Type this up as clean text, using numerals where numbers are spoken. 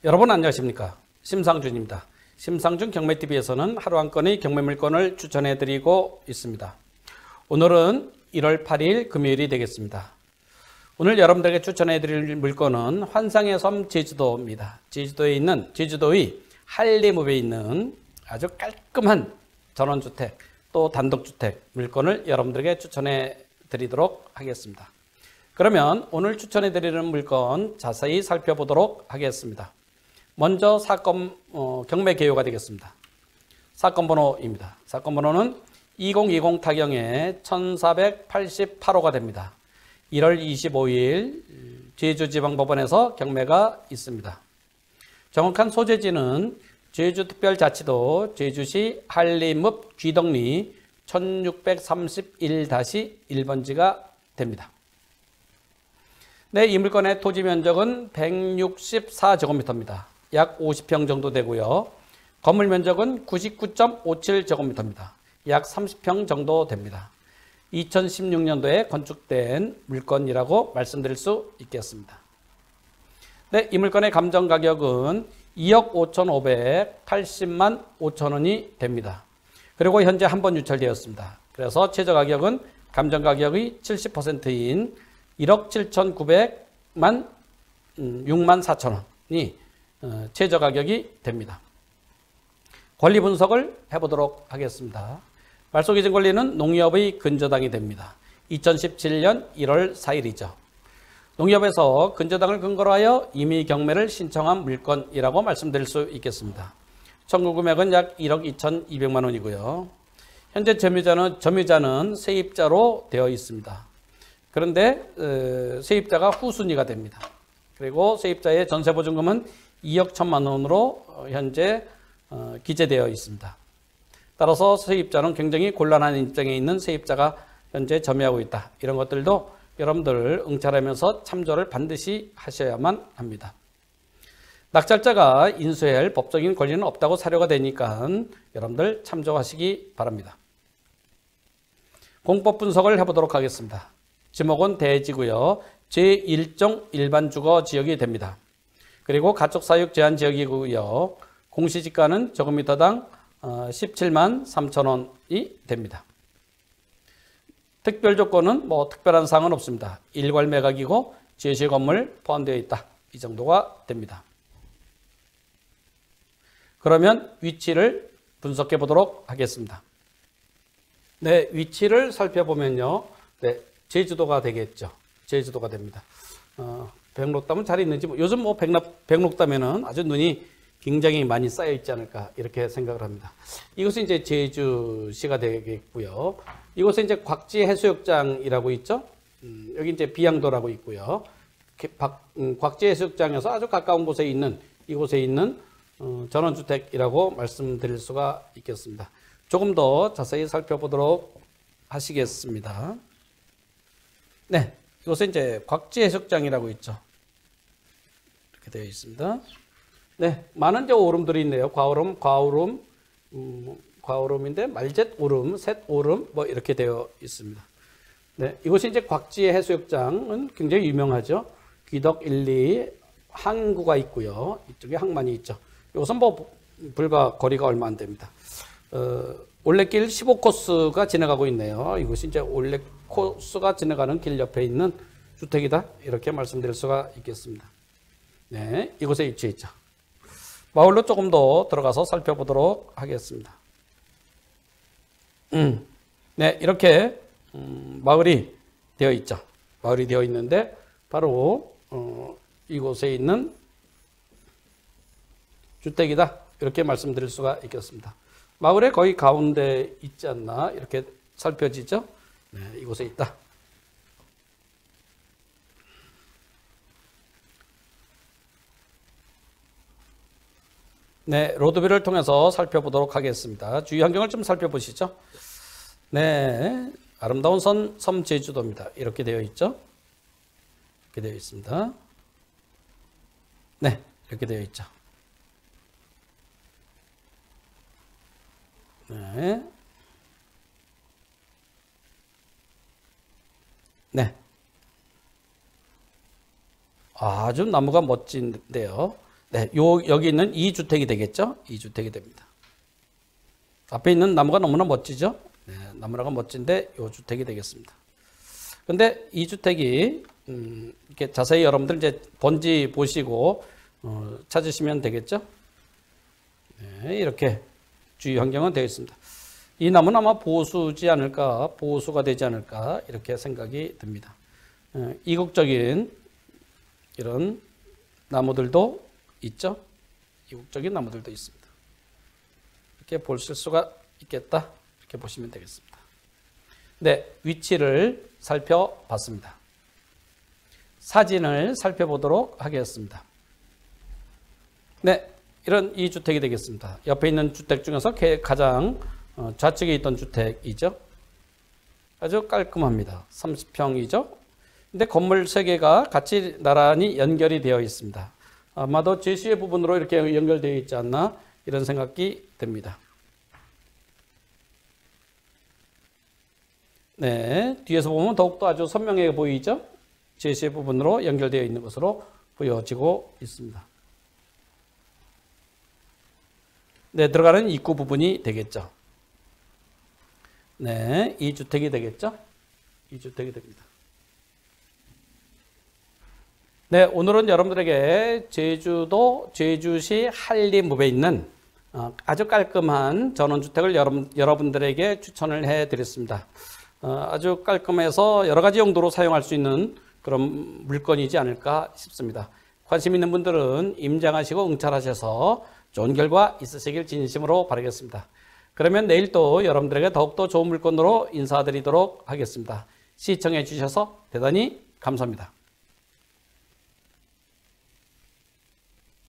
여러분 안녕하십니까? 심상준입니다. 심상준 경매TV에서는 하루 한 건의 경매 물건을 추천해드리고 있습니다. 오늘은 1월 8일 금요일이 되겠습니다. 오늘 여러분들에게 추천해드릴 물건은 환상의 섬 제주도입니다. 제주도의 한림읍에 있는 아주 깔끔한 전원주택 또 단독주택 물건을 여러분들에게 추천해드리도록 하겠습니다. 그러면 오늘 추천해드리는 물건 자세히 살펴보도록 하겠습니다. 먼저 사건 경매 개요가 되겠습니다. 사건 번호입니다. 사건 번호는 2020 타경의 1488호가 됩니다. 1월 25일 제주지방법원에서 경매가 있습니다. 정확한 소재지는 제주특별자치도 제주시 한림읍 귀덕리 1631-1번지가 됩니다. 네, 이 물건의 토지 면적은 164제곱미터입니다. 약 50평 정도 되고요. 건물 면적은 99.57제곱미터입니다. 약 30평 정도 됩니다. 2016년도에 건축된 물건이라고 말씀드릴 수 있겠습니다. 네, 이 물건의 감정 가격은 2억 5,580만 5천 원이 됩니다. 그리고 현재 한 번 유찰되었습니다. 그래서 최저 가격은 감정 가격의 70%인 1억 7,900만 6만 4천 원이 최저 가격이 됩니다. 권리 분석을 해보도록 하겠습니다. 말소기준 권리는 농협의 근저당이 됩니다. 2017년 1월 4일이죠. 농협에서 근저당을 근거로 하여 임의 경매를 신청한 물건이라고 말씀드릴 수 있겠습니다. 청구 금액은 약 1억 2,200만 원이고요. 현재 점유자는 세입자로 되어 있습니다. 그런데 세입자가 후순위가 됩니다. 그리고 세입자의 전세보증금은 2억 1천만 원으로 현재 기재되어 있습니다. 따라서 세입자는 굉장히 곤란한 입장에 있는 세입자가 현재 점유하고 있다. 이런 것들도 여러분들 응찰하면서 참조를 반드시 하셔야만 합니다. 낙찰자가 인수해야 할 법적인 권리는 없다고 사료가 되니까 여러분들 참조하시기 바랍니다. 공법 분석을 해보도록 하겠습니다. 지목은 대지고요. 제1종 일반 주거 지역이 됩니다. 그리고 가축 사육 제한 지역이고요. 공시지가는 제곱미터당 17만 3천 원이 됩니다. 특별 조건은 특별한 사항은 없습니다. 일괄 매각이고 제시 건물 포함되어 있다. 이 정도가 됩니다. 그러면 위치를 분석해 보도록 하겠습니다. 네, 위치를 살펴보면요. 네, 제주도가 되겠죠. 제주도가 됩니다. 백록담은 잘 있는지 요즘 백록담에는 아주 눈이 굉장히 많이 쌓여 있지 않을까 이렇게 생각을 합니다. 이것은 이제 제주시가 되겠고요. 이곳에 이제 곽지 해수욕장이라고 있죠. 여기 이제 비양도라고 있고요. 곽지 해수욕장에서 아주 가까운 곳에 있는 이곳에 있는 전원주택이라고 말씀드릴 수가 있겠습니다. 조금 더 자세히 살펴보도록 하시겠습니다. 네, 이곳에 이제 곽지 해수욕장이라고 있죠. 이렇게 되어 있습니다. 네, 많은 이제 오름들이 있네요. 과오름인데 말젯 오름, 셋 오름 이렇게 되어 있습니다. 네, 이곳이 이제 곽지 해수욕장은 굉장히 유명하죠. 귀덕 1, 2 항구가 있고요. 이쪽에 항만이 있죠. 이것은 불과 거리가 얼마 안 됩니다. 올레길 15코스가 지나가고 있네요. 이곳이 이제 올레 코스가 지나가는 길 옆에 있는 주택이다. 이렇게 말씀드릴 수가 있겠습니다. 네, 이곳에 위치해 있죠. 마을로 조금 더 들어가서 살펴보도록 하겠습니다. 네, 이렇게 마을이 되어 있죠. 마을이 되어 있는데 바로 이곳에 있는 주택이다. 이렇게 말씀드릴 수가 있겠습니다. 마을의 거의 가운데 있지 않나 이렇게 살펴지죠. 네, 이곳에 있다. 네, 로드뷰를 통해서 살펴보도록 하겠습니다. 주위 환경을 좀 살펴보시죠. 네, 아름다운 섬 제주도입니다. 이렇게 되어 있죠. 이렇게 되어 있습니다. 네, 이렇게 되어 있죠. 네. 네. 아주 나무가 멋진데요. 네, 여기 있는 2주택이 되겠죠? 2주택이 됩니다. 앞에 있는 나무가 너무나 멋지죠? 네, 나무가 멋진데 이 주택이 되겠습니다. 근데 이 주택이 이렇게 자세히 여러분들 이제 본지 보시고 찾으시면 되겠죠? 네, 이렇게 주위 환경은 되어 있습니다. 이 나무는 아마 보수지 않을까, 보수가 되지 않을까 이렇게 생각이 듭니다. 이국적인 이런 나무들도 있죠? 이국적인 나무들도 있습니다. 이렇게 보실 수가 있겠다. 이렇게 보시면 되겠습니다. 네, 위치를 살펴봤습니다. 사진을 살펴보도록 하겠습니다. 네, 이런 이 주택이 되겠습니다. 옆에 있는 주택 중에서 가장 좌측에 있던 주택이죠. 아주 깔끔합니다. 30평이죠. 근데 건물 3개가 같이 나란히 연결이 되어 있습니다. 아마도 제시의 부분으로 이렇게 연결되어 있지 않나 이런 생각이 듭니다. 네, 뒤에서 보면 더욱더 아주 선명해 보이죠? 제시의 부분으로 연결되어 있는 것으로 보여지고 있습니다. 네, 들어가는 입구 부분이 되겠죠. 네, 2주택이 되겠죠? 2주택이 됩니다. 네, 오늘은 여러분들에게 제주도 제주시 한림읍에 있는 아주 깔끔한 전원주택을 여러분들에게 추천을 해드렸습니다. 아주 깔끔해서 여러 가지 용도로 사용할 수 있는 그런 물건이지 않을까 싶습니다. 관심 있는 분들은 임장하시고 응찰하셔서 좋은 결과 있으시길 진심으로 바라겠습니다. 그러면 내일 또 여러분들에게 더욱더 좋은 물건으로 인사드리도록 하겠습니다. 시청해 주셔서 대단히 감사합니다.